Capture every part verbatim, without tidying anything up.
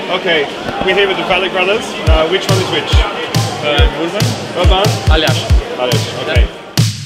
Okay, we're here with the Valek brothers. Uh, which one is which? Uh, Urban? Urban? Alias. Alias, okay. Yeah.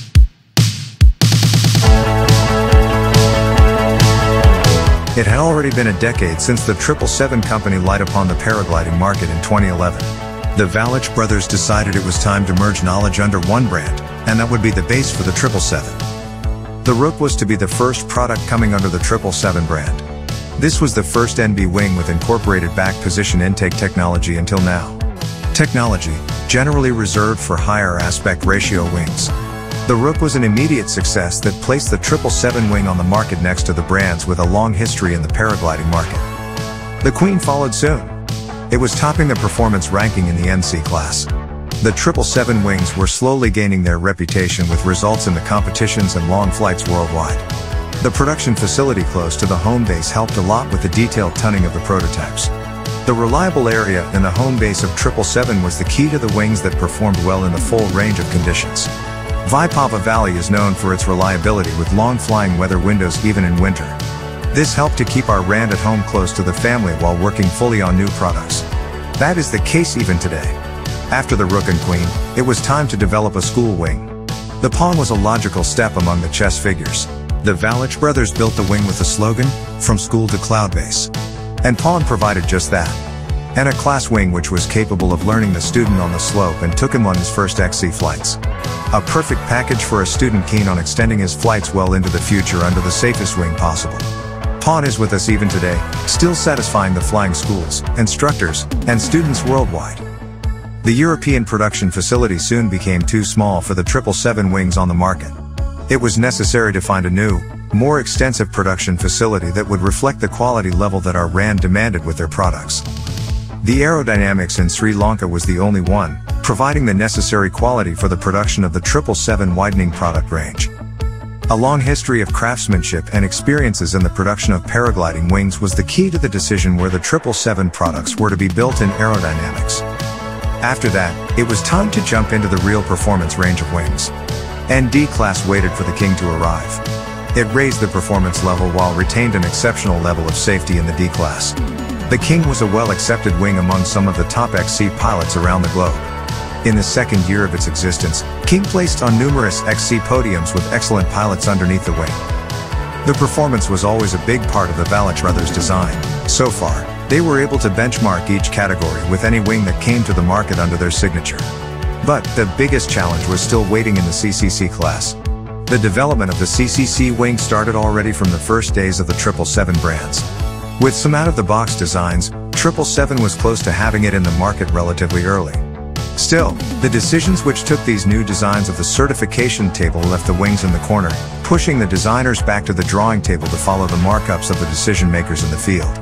It had already been a decade since the triple seven company light upon the paragliding market in twenty eleven. The Valek brothers decided it was time to merge knowledge under one brand, and that would be the base for the triple seven. The Rook was to be the first product coming under the triple seven brand. This was the first N B wing with incorporated back position intake technology until now. Technology, generally reserved for higher aspect ratio wings. The Rook was an immediate success that placed the triple seven wing on the market next to the brands with a long history in the paragliding market. The Queen followed soon. It was topping the performance ranking in the N C class. The triple seven wings were slowly gaining their reputation with results in the competitions and long flights worldwide. The production facility close to the home base helped a lot with the detailed tunning of the prototypes. The reliable area in the home base of triple seven was the key to the wings that performed well in the full range of conditions. Vipava Valley is known for its reliability with long flying weather windows even in winter. This helped to keep our Rand at home close to the family while working fully on new products. That is the case even today. After the Rook and Queen, it was time to develop a school wing. The Pawn was a logical step among the chess figures. The Valek brothers built the wing with the slogan, "From School to Cloud Base." And Pawn provided just that. And a class wing which was capable of learning the student on the slope and took him on his first X C flights. A perfect package for a student keen on extending his flights well into the future under the safest wing possible. Pawn is with us even today, still satisfying the flying schools, instructors, and students worldwide. The European production facility soon became too small for the triple seven wings on the market. It was necessary to find a new, more extensive production facility that would reflect the quality level that our Rand demanded with their products. The Aerodynamics in Sri Lanka was the only one, providing the necessary quality for the production of the triple seven widening product range. A long history of craftsmanship and experiences in the production of paragliding wings was the key to the decision where the triple seven products were to be built in Aerodynamics. After that, it was time to jump into the real performance range of wings. And D-Class waited for the King to arrive. It raised the performance level while retained an exceptional level of safety in the D-Class. The King was a well-accepted wing among some of the top X C pilots around the globe. In the second year of its existence, King placed on numerous X C podiums with excellent pilots underneath the wing. The performance was always a big part of the Valek brothers' design. So far, they were able to benchmark each category with any wing that came to the market under their signature. But the biggest challenge was still waiting in the C C C class. The development of the C C C wing started already from the first days of the triple seven brands. With some out-of-the-box designs, triple seven was close to having it in the market relatively early. Still, the decisions which took these new designs of the certification table left the wings in the corner, pushing the designers back to the drawing table to follow the markups of the decision makers in the field.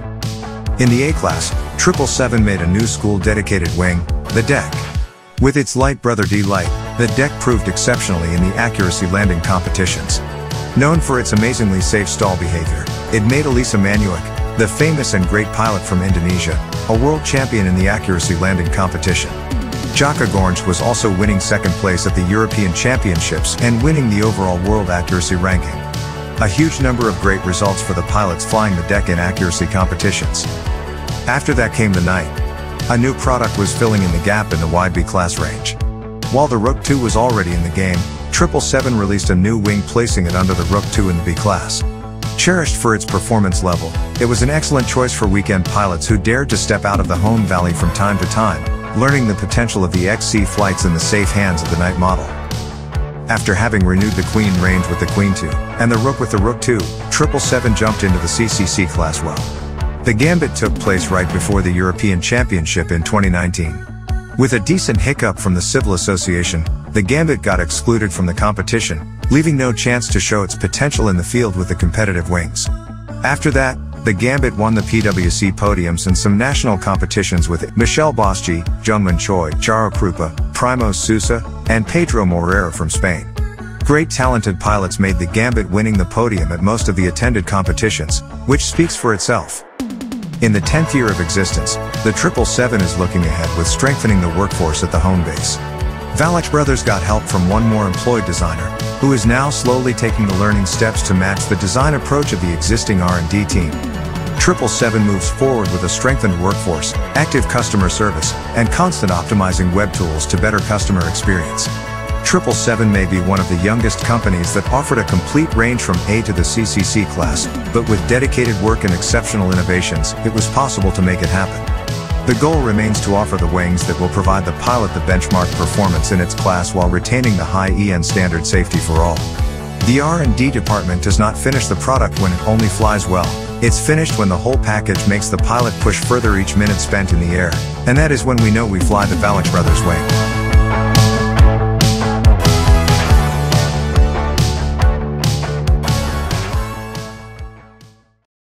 In the A-Class, triple seven made a new school-dedicated wing, the Deck. With its light brother D-Light, the Deck proved exceptionally in the accuracy landing competitions. Known for its amazingly safe stall behavior, it made Elisa Manuik, the famous and great pilot from Indonesia, a world champion in the accuracy landing competition. Jaka Gornch was also winning second place at the European Championships and winning the overall world accuracy ranking. A huge number of great results for the pilots flying the Deck in accuracy competitions. After that came the Knight. A new product was filling in the gap in the wide B class range. While the Rook two was already in the game, triple seven released a new wing placing it under the Rook two in the B class. Cherished for its performance level, it was an excellent choice for weekend pilots who dared to step out of the home valley from time to time, learning the potential of the X C flights in the safe hands of the Knight model. After having renewed the Queen range with the Queen two, and the Rook with the Rook two, triple seven jumped into the C C C class well. The Gambit took place right before the European Championship in twenty nineteen. With a decent hiccup from the Civil Association, the Gambit got excluded from the competition, leaving no chance to show its potential in the field with the competitive wings. After that, the Gambit won the P W C podiums in some national competitions with Michel Boschi, Jungmin Choi, Charo Krupa, Primo Sousa, and Pedro Moreira from Spain. Great talented pilots made the Gambit winning the podium at most of the attended competitions, which speaks for itself. In the tenth year of existence, the triple seven is looking ahead with strengthening the workforce at the home base. Valek brothers got help from one more employed designer, who is now slowly taking the learning steps to match the design approach of the existing R and D team. triple seven moves forward with a strengthened workforce, active customer service, and constant optimizing web tools to better customer experience. triple seven may be one of the youngest companies that offered a complete range from A to the C C C class, but with dedicated work and exceptional innovations, it was possible to make it happen. The goal remains to offer the wings that will provide the pilot the benchmark performance in its class while retaining the high E N standard safety for all. The R and D department does not finish the product when it only flies well. It's finished when the whole package makes the pilot push further each minute spent in the air, and that is when we know we fly the Valich Brothers wing.